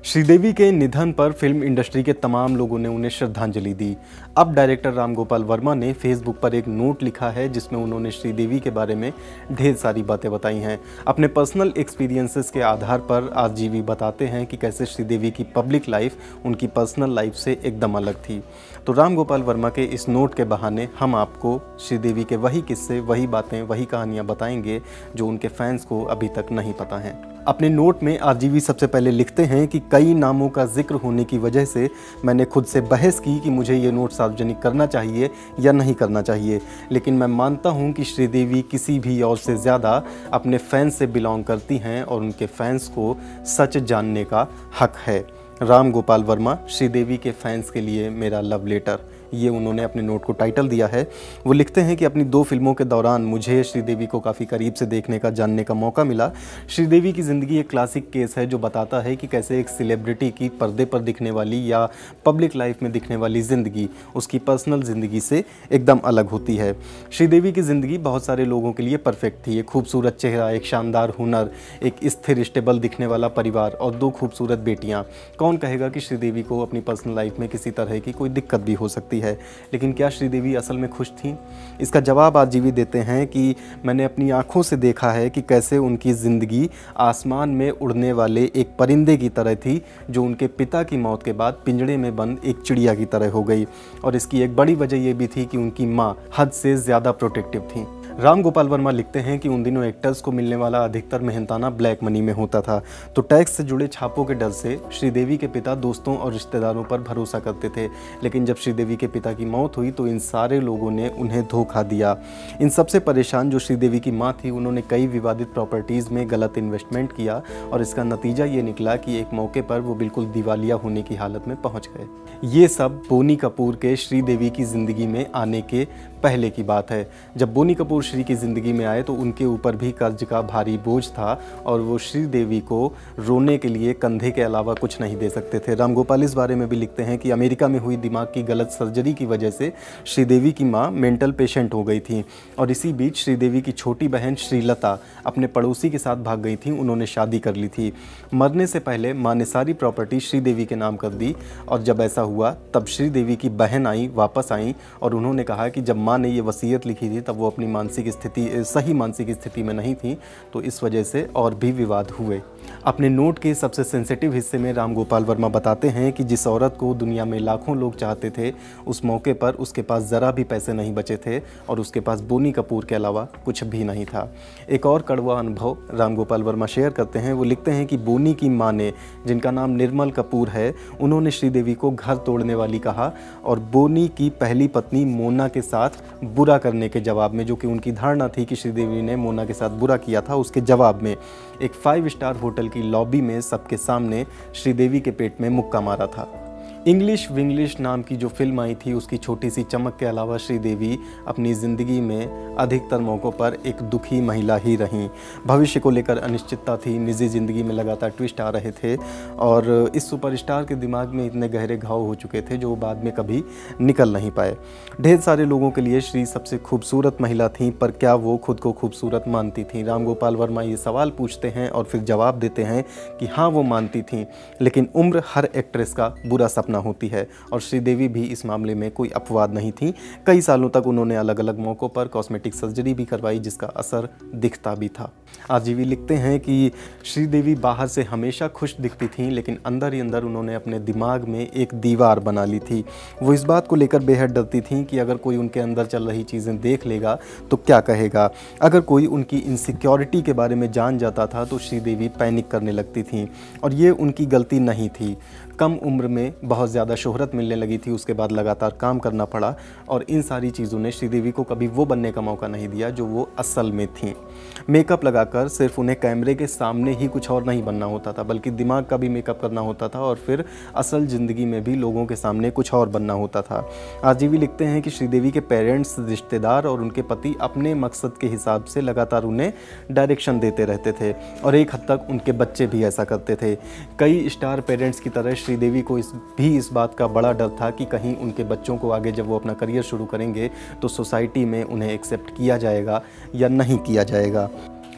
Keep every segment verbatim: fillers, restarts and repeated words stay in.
श्रीदेवी के निधन पर फिल्म इंडस्ट्री के तमाम लोगों ने उन्हें श्रद्धांजलि दी। अब डायरेक्टर राम गोपाल वर्मा ने फेसबुक पर एक नोट लिखा है जिसमें उन्होंने श्रीदेवी के बारे में ढेर सारी बातें बताई हैं। अपने पर्सनल एक्सपीरियंसेस के आधार पर आज जीवी बताते हैं कि कैसे श्रीदेवी की पब्लिक लाइफ उनकी पर्सनल लाइफ से एकदम अलग थी। तो राम गोपाल वर्मा के इस नोट के बहाने हम आपको श्रीदेवी के वही किस्से, वही बातें, वही कहानियाँ बताएंगे जो उनके फैंस को अभी तक नहीं पता हैं। अपने नोट में आरजीवी सबसे पहले लिखते हैं कि कई नामों का जिक्र होने की वजह से मैंने खुद से बहस की कि मुझे ये नोट सार्वजनिक करना चाहिए या नहीं करना चाहिए, लेकिन मैं मानता हूँ कि श्रीदेवी किसी भी और से ज़्यादा अपने फैंस से बिलोंग करती हैं और उनके फैंस को सच जानने का हक है। राम गोपाल वर्मा, श्रीदेवी के फैंस के लिए मेरा लव लेटर, ये उन्होंने अपने नोट को टाइटल दिया है। वो लिखते हैं कि अपनी दो फिल्मों के दौरान मुझे श्रीदेवी को काफ़ी करीब से देखने का, जानने का मौका मिला। श्रीदेवी की ज़िंदगी एक क्लासिक केस है जो बताता है कि कैसे एक सेलिब्रिटी की पर्दे पर दिखने वाली या पब्लिक लाइफ में दिखने वाली ज़िंदगी उसकी पर्सनल ज़िंदगी से एकदम अलग होती है। श्रीदेवी की ज़िंदगी बहुत सारे लोगों के लिए परफेक्ट थी। एक खूबसूरत चेहरा, एक शानदार हुनर, एक स्थिर स्टेबल दिखने वाला परिवार और दो खूबसूरत बेटियाँ। कौन कहेगा कि श्रीदेवी को अपनी पर्सनल लाइफ में किसी तरह की कोई दिक्कत भी हो सकती है है। लेकिन क्या श्रीदेवी असल में खुश थीं? इसका जवाब आज जीवी देते हैं कि मैंने अपनी आंखों से देखा है कि कैसे उनकी ज़िंदगी आसमान में उड़ने वाले एक परिंदे की तरह थी जो उनके पिता की मौत के बाद पिंजड़े में बंद एक चिड़िया की तरह हो गई। और इसकी एक बड़ी वजह यह भी थी कि उनकी माँ हद से ज़्यादा प्रोटेक्टिव थी। राम गोपाल वर्मा लिखते हैं कि उन दिनों एक्टर्स को मिलने वाला अधिकतर मेहनताना ब्लैक मनी में होता था, तो टैक्स से जुड़े छापों के डर से श्रीदेवी के पिता दोस्तों और रिश्तेदारों पर भरोसा करते थे। लेकिन जब श्रीदेवी के पिता की मौत हुई तो इन सारे लोगों ने उन्हें धोखा दिया। इन सबसे परेशान जो श्रीदेवी की माँ थी, उन्होंने कई विवादित प्रॉपर्टीज़ में गलत इन्वेस्टमेंट किया और इसका नतीजा ये निकला कि एक मौके पर वो बिल्कुल दिवालिया होने की हालत में पहुँच गए। ये सब बोनी कपूर के श्रीदेवी की ज़िंदगी में आने के पहले की बात है। जब बोनी कपूर श्री की ज़िंदगी में आए तो उनके ऊपर भी कर्ज का भारी बोझ था और वो श्रीदेवी को रोने के लिए कंधे के अलावा कुछ नहीं दे सकते थे। राम गोपाल इस बारे में भी लिखते हैं कि अमेरिका में हुई दिमाग की गलत सर्जरी की वजह से श्रीदेवी की मां मेंटल पेशेंट हो गई थी और इसी बीच श्रीदेवी की छोटी बहन श्रीलता अपने पड़ोसी के साथ भाग गई थी। उन्होंने शादी कर ली थी। मरने से पहले माँ ने सारी प्रॉपर्टी श्रीदेवी के नाम कर दी और जब ऐसा हुआ तब श्रीदेवी की बहन आई, वापस आई और उन्होंने कहा कि जब माँ ने ये वसीयत लिखी थी तब वो अपनी मानसिक स्थिति सही मानसिक स्थिति में नहीं थी, तो इस वजह से और भी विवाद हुए। अपने नोट के सबसे सेंसिटिव हिस्से में राम गोपाल वर्मा बताते हैं कि जिस औरत को दुनिया में लाखों लोग चाहते थे, उस मौके पर उसके पास ज़रा भी पैसे नहीं बचे थे और उसके पास बोनी कपूर के अलावा कुछ भी नहीं था। एक और कड़वा अनुभव राम गोपाल वर्मा शेयर करते हैं। वो लिखते हैं कि बोनी की माँ ने, जिनका नाम निर्मल कपूर है, उन्होंने श्रीदेवी को घर तोड़ने वाली कहा और बोनी की पहली पत्नी मोना के साथ बुरा करने के जवाब में, जो कि उनकी धारणा थी कि श्रीदेवी ने मोना के साथ बुरा किया था, उसके जवाब में एक फाइव स्टार होटल की लॉबी में सबके सामने श्रीदेवी के पेट में मुक्का मारा था। इंग्लिश विंग्लिश नाम की जो फिल्म आई थी, उसकी छोटी सी चमक के अलावा श्रीदेवी अपनी ज़िंदगी में अधिकतर मौक़ों पर एक दुखी महिला ही रहीं। भविष्य को लेकर अनिश्चितता थी, निजी ज़िंदगी में लगातार ट्विस्ट आ रहे थे और इस सुपरस्टार के दिमाग में इतने गहरे घाव हो चुके थे जो बाद में कभी निकल नहीं पाए। ढेर सारे लोगों के लिए श्री सबसे खूबसूरत महिला थीं, पर क्या वो खुद को खूबसूरत मानती थीं? राम गोपाल वर्मा ये सवाल पूछते हैं और फिर जवाब देते हैं कि हाँ, वो मानती थीं, लेकिन उम्र हर एक्ट्रेस का बुरा सपना होती है और श्रीदेवी भी इस मामले में कोई अपवाद नहीं थी। कई सालों तक उन्होंने अलग अलग मौक़ों पर कॉस्मेटिक सर्जरी भी करवाई जिसका असर दिखता भी था। आजीवी लिखते हैं कि श्रीदेवी बाहर से हमेशा खुश दिखती थीं, लेकिन अंदर ही अंदर उन्होंने अपने दिमाग में एक दीवार बना ली थी। वो इस बात को लेकर बेहद डरती थीं कि अगर कोई उनके अंदर चल रही चीज़ें देख लेगा तो क्या कहेगा। अगर कोई उनकी इनसिक्योरिटी के बारे में जान जाता था तो श्रीदेवी पैनिक करने लगती थीं और ये उनकी गलती नहीं थी। कम उम्र में बहुत ज़्यादा शोहरत मिलने लगी थी, उसके बाद लगातार काम करना पड़ा और इन सारी चीज़ों ने श्रीदेवी को कभी वो बनने का मौका नहीं दिया जो वो असल में थी। मेकअप लगाकर सिर्फ उन्हें कैमरे के सामने ही कुछ और नहीं बनना होता था, बल्कि दिमाग का भी मेकअप करना होता था और फिर असल ज़िंदगी में भी लोगों के सामने कुछ और बनना होता था। आजीवी लिखते हैं कि श्रीदेवी के पेरेंट्स, रिश्तेदार और उनके पति अपने मकसद के हिसाब से लगातार उन्हें डायरेक्शन देते रहते थे और एक हद तक उनके बच्चे भी ऐसा करते थे। कई स्टार पेरेंट्स की तरह श्रीदेवी को इस भी इस बात का बड़ा डर था कि कहीं उनके बच्चों को आगे जब वो अपना करियर शुरू करेंगे तो सोसाइटी में उन्हें एक्सेप्ट किया जाएगा या नहीं किया जाएगा।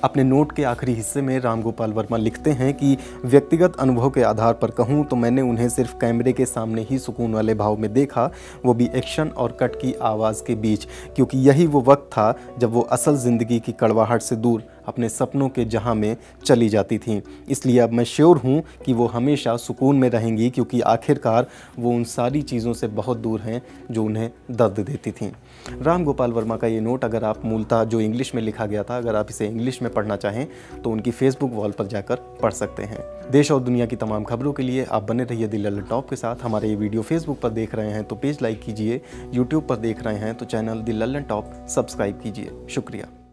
अपने नोट के आखिरी हिस्से में राम गोपाल वर्मा लिखते हैं कि व्यक्तिगत अनुभव के आधार पर कहूँ तो मैंने उन्हें सिर्फ कैमरे के सामने ही सुकून वाले भाव में देखा, वो भी एक्शन और कट की आवाज़ के बीच, क्योंकि यही वो वक्त था जब वो असल ज़िंदगी की कड़वाहट से दूर अपने सपनों के जहां में चली जाती थीं। इसलिए अब मैं श्योर हूं कि वो हमेशा सुकून में रहेंगी, क्योंकि आखिरकार वो उन सारी चीज़ों से बहुत दूर हैं जो उन्हें दर्द देती थीं। राम गोपाल वर्मा का ये नोट अगर आप मूलतः जो इंग्लिश में लिखा गया था, अगर आप इसे इंग्लिश में पढ़ना चाहें तो उनकी फेसबुक वॉल पर जाकर पढ़ सकते हैं। देश और दुनिया की तमाम खबरों के लिए आप बने रहिए दी लल्लन टॉप के साथ। हमारे ये वीडियो फेसबुक पर देख रहे हैं तो पेज लाइक कीजिए, यूट्यूब पर देख रहे हैं तो channel the Lallan top subscribe कीजिए। शुक्रिया।